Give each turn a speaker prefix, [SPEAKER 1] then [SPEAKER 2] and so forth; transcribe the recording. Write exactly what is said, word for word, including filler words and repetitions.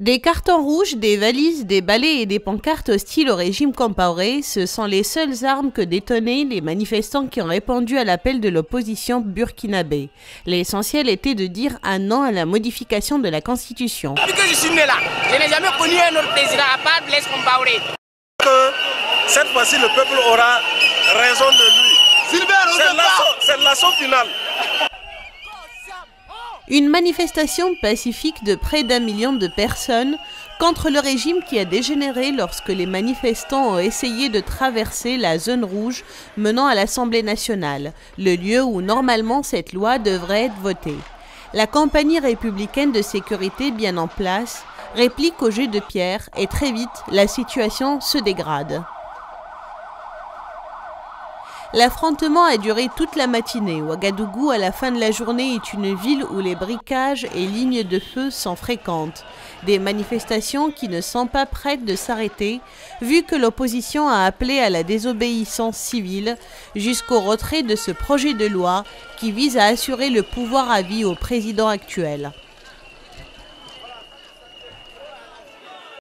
[SPEAKER 1] Des cartons rouges, des valises, des balais et des pancartes hostiles au régime Compaoré, ce sont les seules armes que détenaient les manifestants qui ont répondu à l'appel de l'opposition burkinabé. L'essentiel était de dire un non à la modification de la Constitution.
[SPEAKER 2] Depuis que je suis né là, je n'ai jamais connu un autre président à part Blaise Compaoré.
[SPEAKER 3] Que cette fois-ci, le peuple aura raison de lui. C'est la leçon finale.
[SPEAKER 1] Une manifestation pacifique de près d'un million de personnes contre le régime qui a dégénéré lorsque les manifestants ont essayé de traverser la zone rouge menant à l'Assemblée nationale, le lieu où normalement cette loi devrait être votée. La compagnie républicaine de sécurité bien en place réplique au jet de pierre et très vite la situation se dégrade. L'affrontement a duré toute la matinée. Ouagadougou, à la fin de la journée, est une ville où les bricages et lignes de feu sont fréquentes. Des manifestations qui ne sont pas prêtes de s'arrêter, vu que l'opposition a appelé à la désobéissance civile jusqu'au retrait de ce projet de loi qui vise à assurer le pouvoir à vie au président actuel.